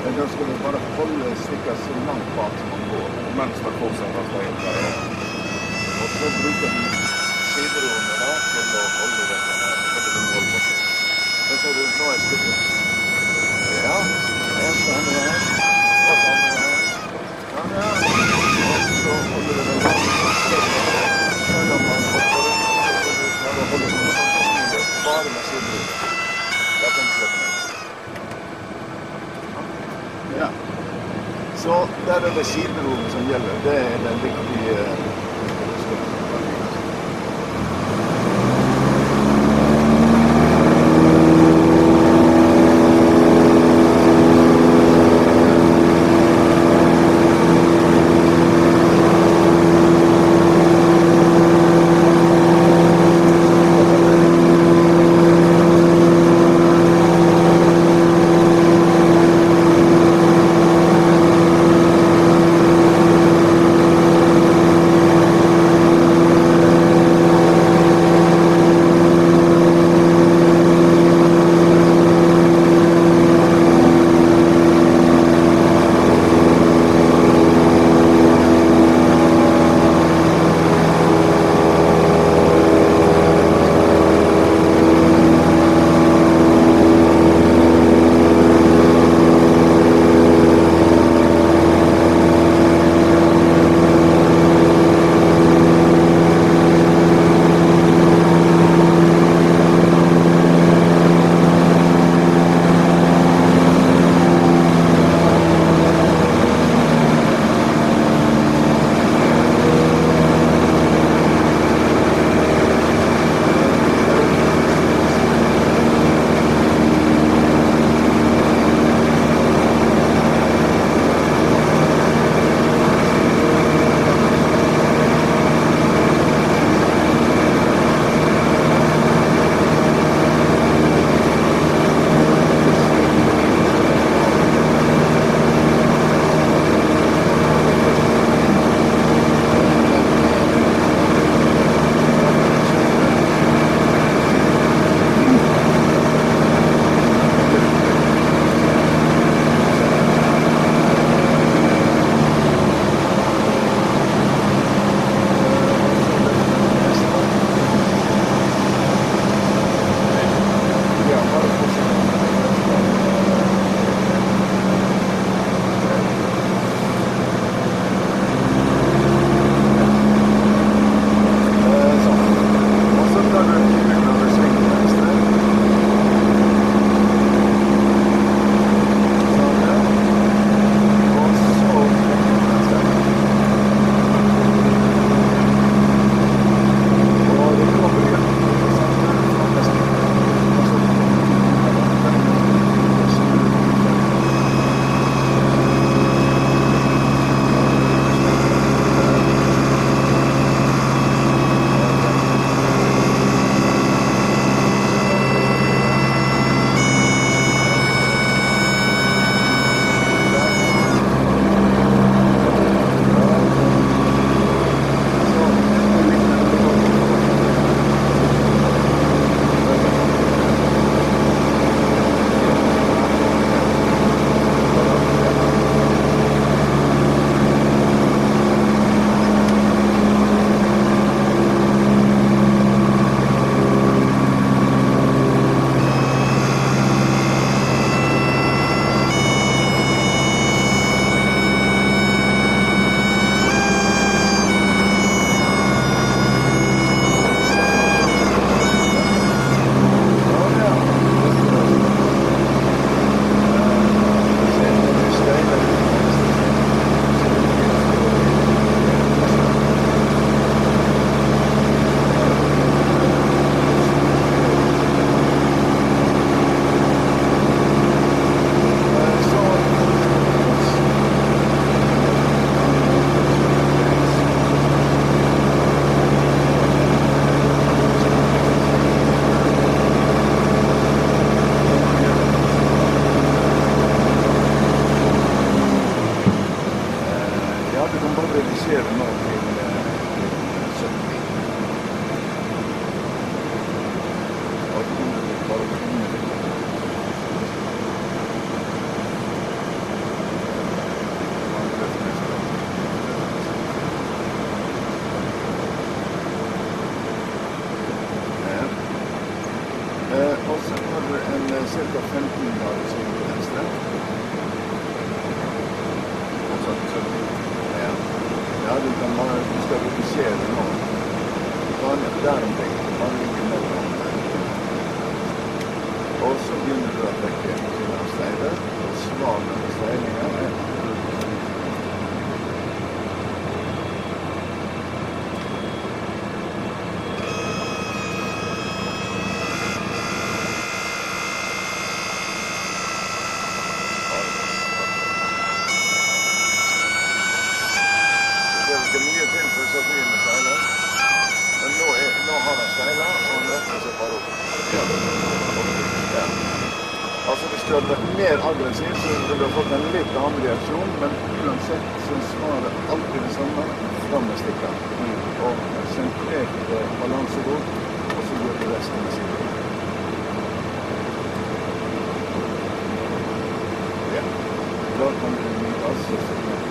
Da skal vi bare holde stikket så langt bak som man går, mens det fortsetter fra en vei. Og så bruker vi sideroene da, til å holde dette her, for det kan holde på seg. Da ser du, nå er stikket. Ja, og så andre veien, og så andre veien. Ja, og så holder det vel langt. Så kan man hoppe rundt, og så holder det sånn, bare med sideroene. Da kan du slippe ned. Ja. Så der er det sideroen som gjelder. Det er den viktige å bli med seiler. Men nå har han seiler, og han retter seg bare opp. Ja. Altså hvis du hadde vært mer aggressiv, så ville du ha fått en litt annen reaksjon, men uansett så svarer alltid det samme fram med stikka. Og sentrert balansegodt, og så gjør du resten med siden. Ja. Da kan du altså